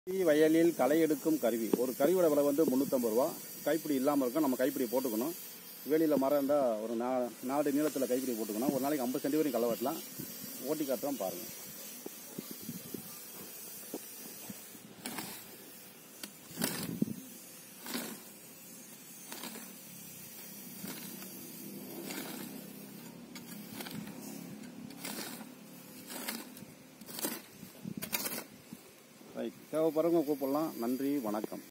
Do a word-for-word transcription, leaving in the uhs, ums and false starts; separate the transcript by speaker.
Speaker 1: வயலில் களை எடுக்கும் கருவி. ஒரு கருவியோட விலை வந்து முந்நூற்றம்பது ரூபா. கைப்பிடி இல்லாமல் இருக்கும். நம்ம கைப்பிடி போட்டுக்கணும். வேலியில் மரம் இருந்தால் ஒரு நா நாலு நீளத்தில் கைப்பிடி போட்டுக்கணும். ஒரு நாளைக்கு ஐம்பது சென்டி வரைக்கும் களை வெட்டலாம். ஓட்டி காட்டுறோம் பாருங்கள். ரைட், தேவைப்படுறவங்க கூப்பிடலாம். நன்றி, வணக்கம்.